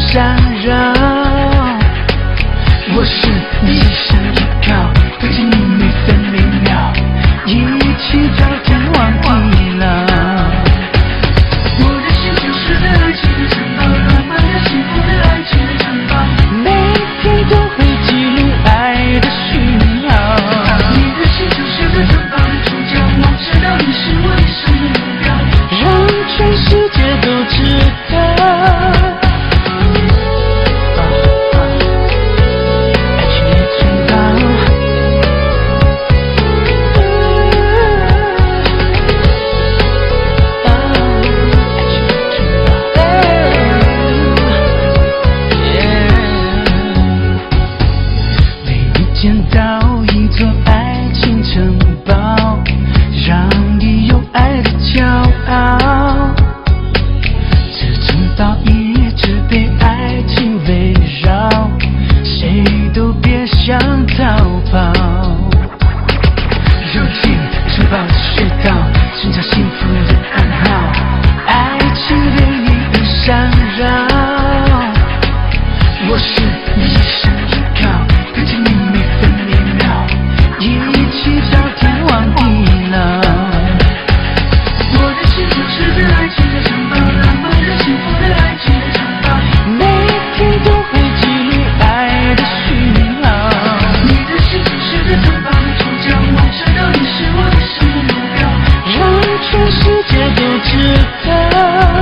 缠绕。我是你一生依靠，跟着你每分每秒，一起朝天望地老。我的心就是个爱情的城堡，浪漫的幸福的爱情的城堡，每天都会记录爱的讯号。你的心就是个城堡的主角，我知道你是我一生的目标，让全世界都知道。建造一座爱情城堡，让你有爱的骄傲。这城堡一直被爱情围绕，谁都别想逃跑。走进城堡的隧道，寻找幸福的暗号，爱情为你而闪耀。我是你一生依靠，跟着你每分每秒，一起朝天望地老。我的心就是个爱情的城堡，浪漫的幸福的爱情的城堡，每天都会记录爱的讯号。你的心就是个城堡的主角，我知道你是我一生的目标，让全世界都知道。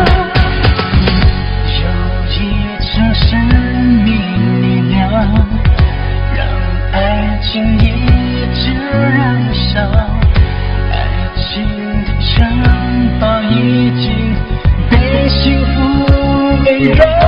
有一种生命力量，让爱情一直燃烧。爱情的城堡已经被幸福围绕。